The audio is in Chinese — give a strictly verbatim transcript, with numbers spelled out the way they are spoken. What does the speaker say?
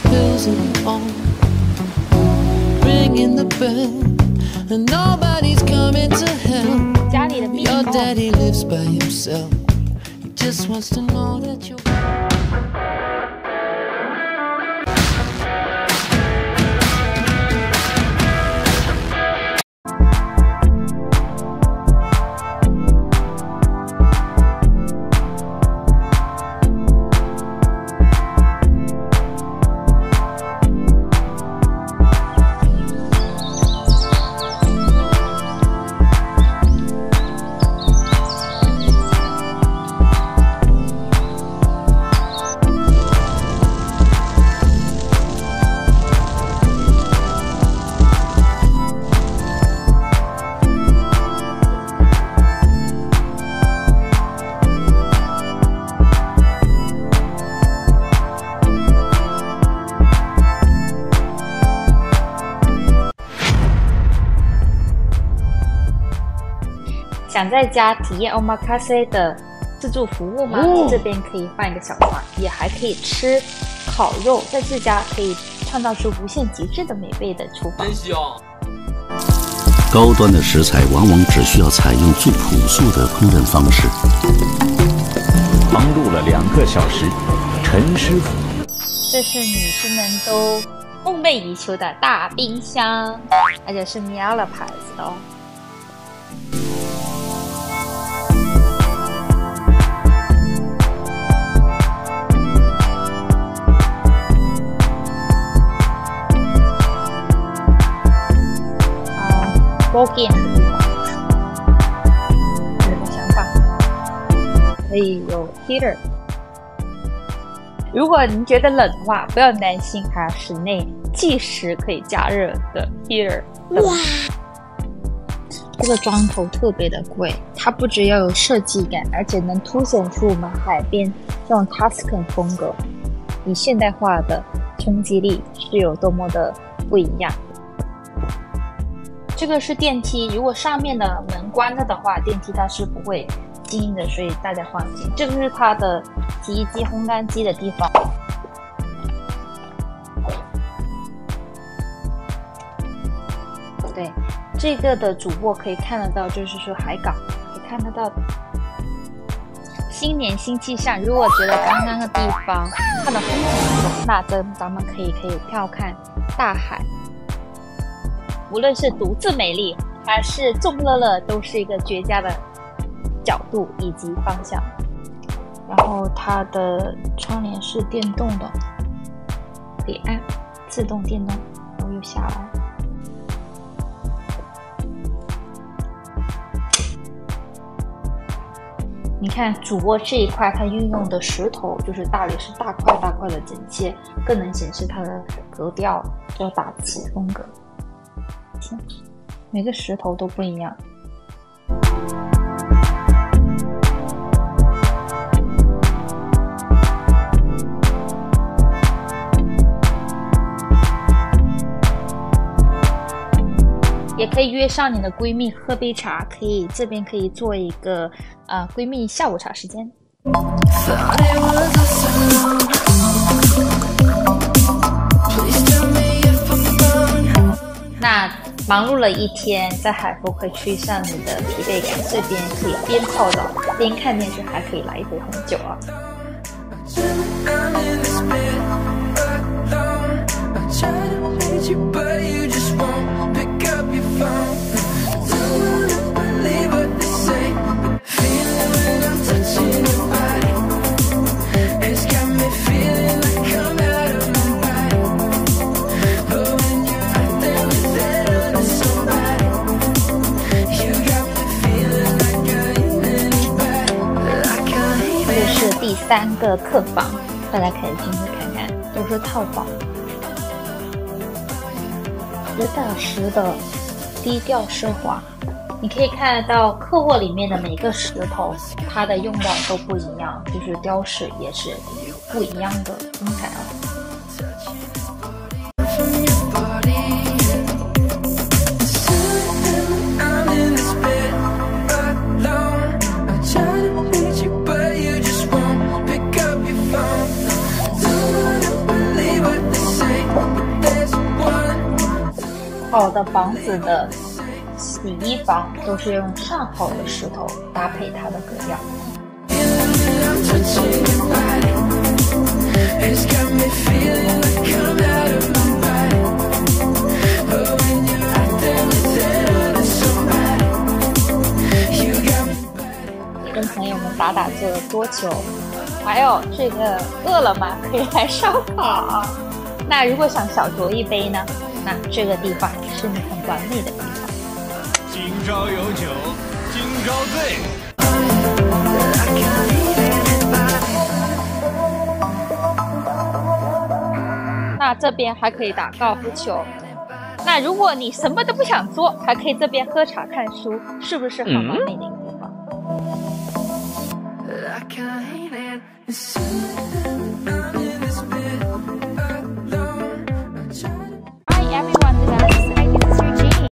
pills and all, ringing the bell, and nobody's coming to help. 家里的蜜 Your 蜂。 daddy lives by himself. He just wants to know that you're. 想在家体验 omakase 的自助服务吗？哦、这边可以放一个小船，也还可以吃烤肉，在自家可以创造出无限极致的美味的厨房。真香！ 高端的食材往往只需要采用最朴素的烹饪方式。忙碌了两个小时，陈师傅， 这是女士们都梦寐以求的大冰箱，而且是喵了牌子的哦。Walk-in 的地方，有个想法，可以有 heater。如果您觉得冷的话，不要担心，还有室内计时可以加热的 heater。哇，这个桩头特别的贵，它不只要有设计感，而且能凸显出我们海边这种 Tuscan 风格，以现代化的冲击力是有多么的不一样。这个是电梯，如果上面的门关了的话，电梯它是不会静音的，所以大家放心。这个是它的洗衣机、烘干机的地方。对，这个的主播可以看得到，就是说海港可以看得到。新年新气象，如果觉得刚刚的地方看到风景不错，那咱咱们可以可以眺看大海。无论是独自美丽还是众乐乐，都是一个绝佳的角度以及方向。然后它的窗帘是电动的，可以按自动电动，然后又下来。你看主卧这一块，它运用的石头就是大理石，大块大块的剪切，更能显示它的格调，叫打起风格。每个石头都不一样。也可以约上你的闺蜜喝杯茶，可以这边可以做一个呃闺蜜下午茶时间。那忙碌了一天，在海风会吹上你的疲惫感，这边可以边泡澡边看电视，还可以来一杯红酒啊。第三个客房，大家可以进去看看，都是套房，实打实的低调奢华。你可以看得到客卧里面的每个石头，它的用料都不一样，就是雕饰也是不一样的风采啊。 好的房子的洗衣房都是用上好的石头搭配它的格调。跟朋友们打打坐桌球，还有这个饿了么可以来烧烤。那如果想小酌一杯呢，那这个地方也是你很完美的地方。 今朝有酒今朝醉。 那这边还可以打高尔夫球。那如果你什么都不想做，还可以这边喝茶看书，是不是很完美的一个地方？